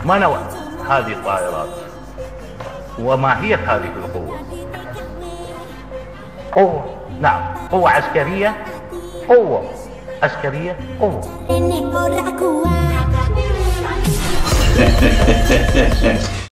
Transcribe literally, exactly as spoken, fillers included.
ما نوع هذه الطائرات؟ وماهية هذه القوة؟ قوة، نعم، قوة عسكرية، قوة عسكرية، قوة.